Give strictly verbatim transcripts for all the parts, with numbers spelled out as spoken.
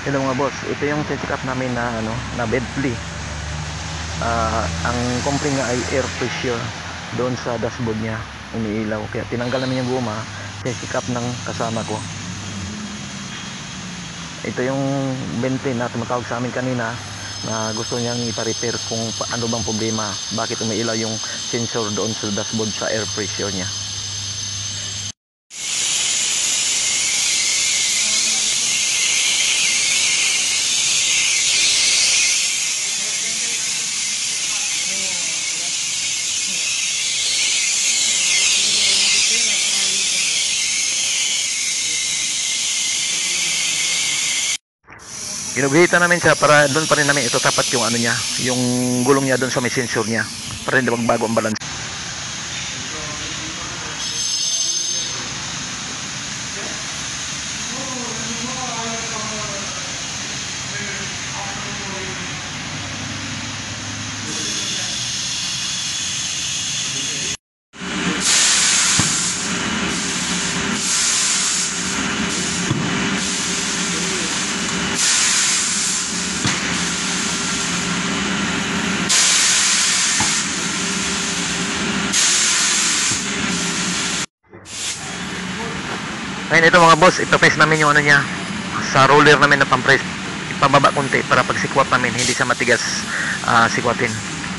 Hello mga boss, ito yung check up namin na ano, na Bentley. Ah, ang complaint nga ay air pressure doon sa dashboard niya, umiilaw. Kaya tinanggal namin yung guma, check up ng kasama ko. Ito yung Bentley na tumatawag sa amin kanina na gusto niyang ipa-repair kung ano bang problema, bakit umiilaw yung sensor doon sa dashboard sa air pressure niya. Ginuguhitan namin siya para doon pa rin namin ito tapat yung ano niya, yung gulong niya doon sa may sensor niya para hindi magbago ang balance. Ngayon ito mga boss, ipa-press namin yung ano niya sa roller namin na pang-press, ipababa konti para pag sikwat namin hindi siya matigas uh, sikwatin.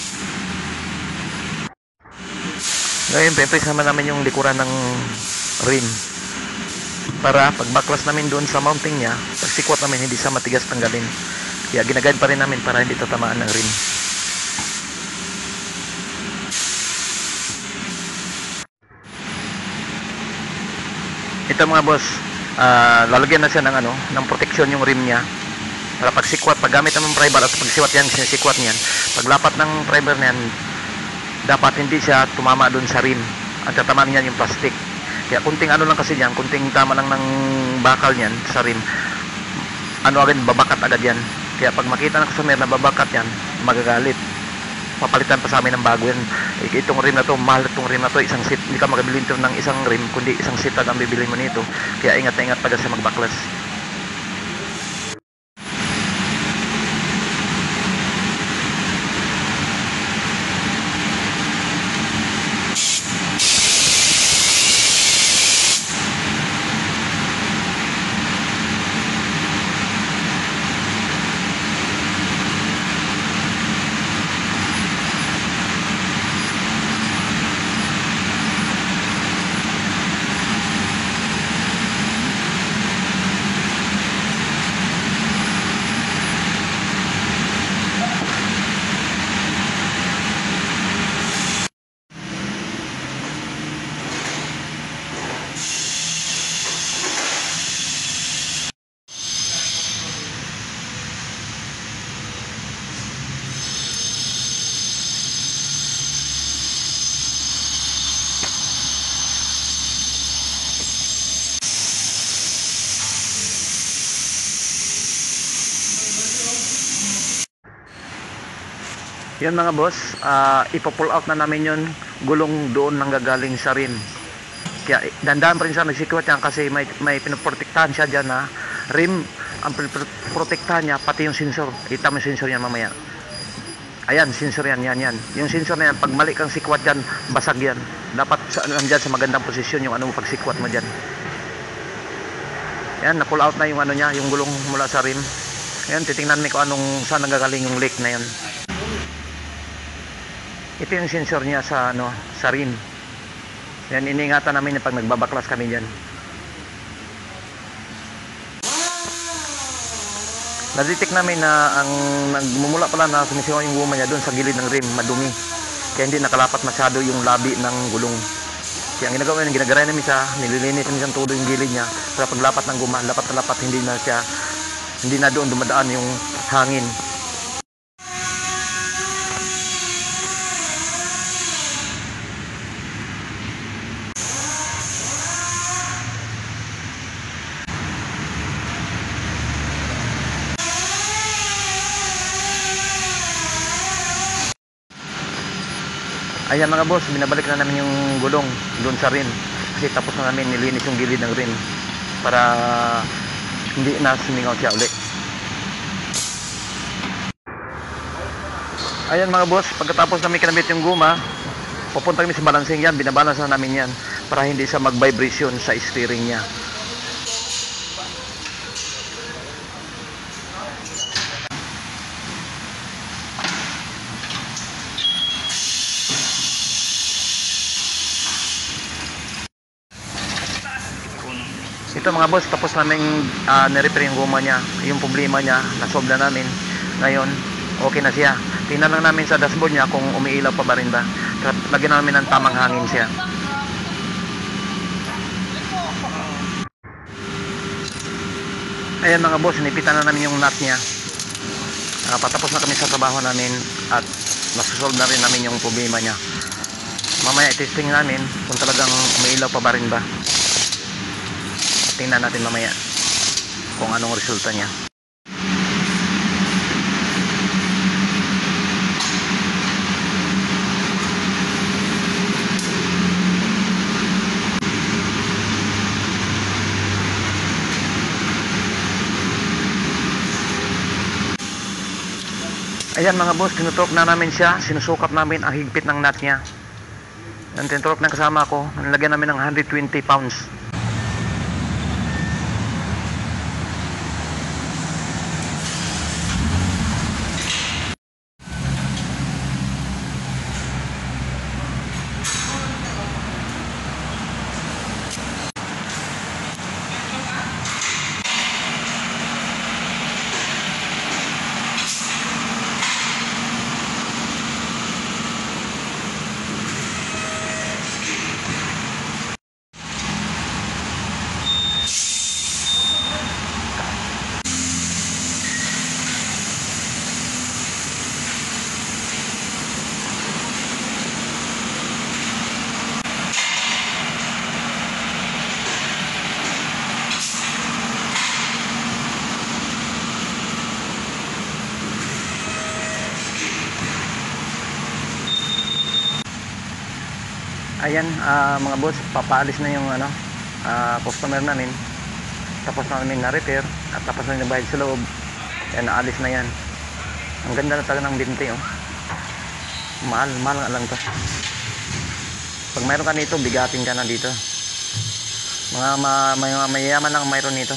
Ngayon pa-press naman namin yung likuran ng rim para pag backlash namin doon sa mounting niya, pag sikwat namin hindi siya matigas tanggalin. Kaya ginaguide pa rin namin para hindi tatamaan ng rim. Ito mga boss, uh, lalagyan na siya ng ano, ng protection yung rim niya para pag sikwat, pag gamit ng primer at pag sikwat yan, sinisikwat niyan, pag lapat ng primer niyan, dapat hindi siya tumama doon sa rim. Ang tatamaan niyan yung plastic. Kaya kunting ano lang kasi yan, kunting tama lang ng bakal niyan sa rim, ano agad, babakat agad yan. Kaya pag makita ng customer na babakat yan, magagalit. Papalitan pa sa amin ng bago yan. Itong rim na to, mahal itong rim na to, isang set, hindi ka magabili nito ng isang rim, kundi isang set lang ang bibili mo nito. Kaya ingat na ingat pag sa magbaklas. Yan mga boss, uh, ipo-pull out na namin yun, gulong doon nanggagaling sa rim. Kaya dandahan pa rin siya nagsikwat yan kasi may, may pinoprotektahan siya dyan na rim, ang protektahan niya pati yung sensor. Kita mo yung sensor yan mamaya. Ayan, sensor yan, yan, yan. Yung sensor na yan, pag mali kang sikwat dyan, basag yan. Dapat sa, nandyan sa magandang posisyon yung ano mo pag sikwat mo dyan. Yan, na-pull out na yung ano niya, yung gulong mula sa rim. Ayan, titingnan mo kung anong, saan nanggagaling yung leak na yan. Ito yung sensor niya sa ano, sa rim. Yan, iniingatan namin pag nagbabaklas kami diyan. Nadetect namin na ang nagmumula pala na sumisigaw yung guma niya doon sa gilid ng rim, madumi. Kaya hindi nakalapat masyado yung labi ng gulong. Kaya ang ginagawa namin, ginagaray namin siya, nililinis namin siyang todo yung gilid niya para paglapat ng guma, lapat na lapat, hindi na siya, hindi na doon dumadaan yung hangin. Ayan mga boss, binabalik na namin yung gulong doon sa rim kasi tapos na namin nilinis yung gilid ng rim para hindi na sumingaw siya ulit. Ayan mga boss, pagkatapos namin kinabit yung guma, pupunta kami sa balancing yan, binabalance na namin yan para hindi siya mag-vibration sa steering niya. Ito mga boss, tapos namin uh, nirepair yung guma niya. Yung problema niya, nasolve na namin. Ngayon, okay na siya. Tingnan lang namin sa dashboard niya kung umiilaw pa ba rin ba. Lagyan namin ng tamang hangin siya. Ayan mga boss, nipitan na namin yung nut niya. Uh, patapos na kami sa trabaho namin at nasusolve na rin namin yung problema niya. Mamaya testing namin kung talagang umiilaw pa ba rin ba. Tingnan natin mamaya kung anong resulta niya. Ayan mga boss, tinuturok na namin siya. Sinusukap namin ang higpit ng nut niya. Ang tinuturok ng kasama ko, nilagyan namin ng one hundred twenty pounds. Ayan uh, mga boss, papaalis na yung ano, uh, customer namin. Tapos na namin na-repair at tapos na nabayad sa loob. Ayan, naalis na yan. Ang ganda na talaga ng binti, oh. Mahal, mahal nga lang to. Pag mayroon ka nito, bigatin ka na dito. Mga ma may, mayayaman lang mayroon nito.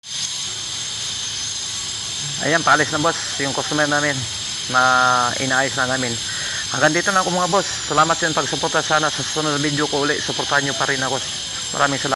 Ayan, paalis na boss yung customer namin na inaayos na namin. Hanggang dito na ako mga boss. Salamat sa inyong pagsuporta. Sana sa susunod na video ko ulit, suportahan nyo pa rin ako. Maraming salamat.